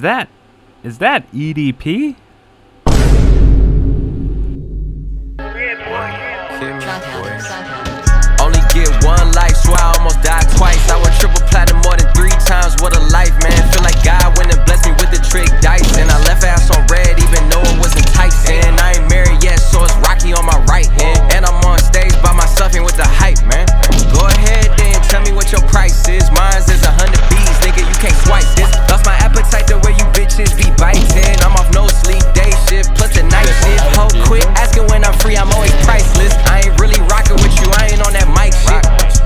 that EDP? Only get one life, swear I almost died twice. I went triple platinum more than 3 times. What a life, man. Feel like God went and blessed me with the trick dice. And I left ass on red even though it was enticing. I ain't married yet, so it's Rocky on my right hand. And I'm on stage by myself and with the hype, man. Go ahead then, tell me what your price is. Mine's is 100 B's, nigga, you can't swipe this. Lost my appetite the way you bitches be biting. I'm off no sleep, day shift, plus the night shift. Ho, quit asking when I'm free, I'm always priceless. I ain't really rocking with you, I ain't on that mic shit.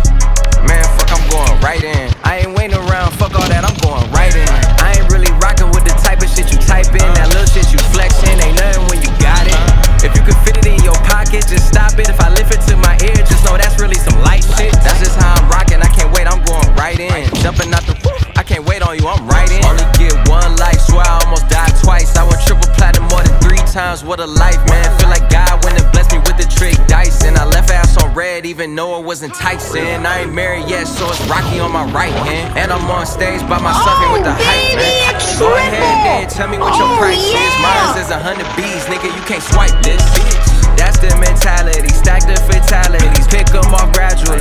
Man, fuck, I'm going right in. I ain't waiting around, fuck all that, I'm going right in. I ain't really rocking with the type of shit you type in. That little shit you flexing, ain't nothing when you got it. If you can fit it in your pocket, just stop it. If I lift it to my ear, just know that's really some light shit. That's just how I'm rocking, I can't wait, I'm going right in. Jumping out the roof, I can't wait on you, I'm right in. Only get one life, swear I almost died twice. I went triple platinum more than 3 times, what a life, man. Feel like God went and blessed me with the trick dice. And I left ass on red even though it was enticing. I ain't married yet, so it's Rocky on my right hand. And I'm on stage by myself and with the hype, man. Go ahead then, tell me what your price is. Mine's is 100 B's, nigga, you can't swipe this. That's the mentality, stack the fatalities, pick them off gradually.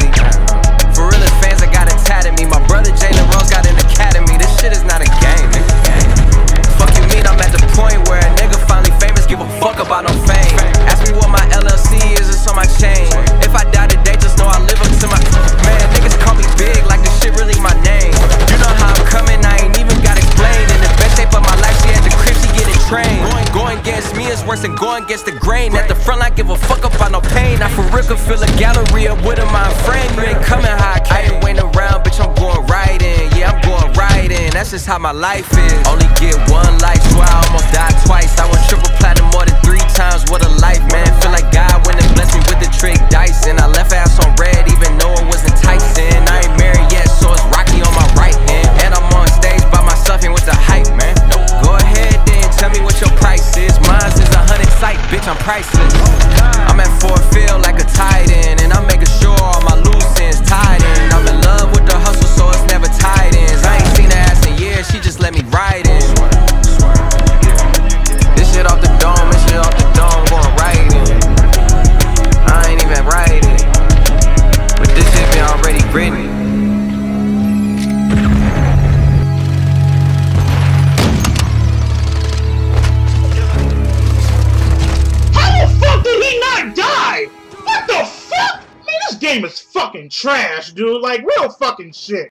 For real fans that got it tatted me. My brother Jalen Rose got an academy. This shit is not a game, nigga. Fuck you mean, I'm at the point where a nigga finally famous, give a fuck about no fame. Ask me what my LLC is, it's on my chain. If I die today, just know I live up to my... Man, niggas call me big like this shit really my name. You know how I'm coming, I ain't even got explained. In the best shape of my life, she at the crib, she getting trained. Going against me is worse than going against the grain. At the front line, give a fuck about no pain. I for real could fill a gallery up with a mind frame. You ain't coming how I came. I ain't waiting around, bitch, I'm going right in. Yeah, I'm going right in, that's just how my life is. Only get one life, swear I almost died twice. I went triple platinum more than 3 times, what a life, man. Feel like God went and blessed me with the trick dice. And I left ass on red even though it was enticing. I ain't married yet, so it's Rocky on my right hand. And I'm on stage by myself and with the hype, man. Go ahead then, tell me what your price is. Mine's is 100 sight, bitch, I'm priceless. I'm at Ford Field like a tight end, and I'm making sure all my loose ends tied in. I'm in love with the hustle, so it's never tight ends. I ain't seen her ass in years, she just let me ride in. This shit off the dome, this shit off the dome, going right in. I ain't even writing, but this shit been already written. Did he not die? What the fuck? Man, this game is fucking trash, dude. Like, real fucking shit.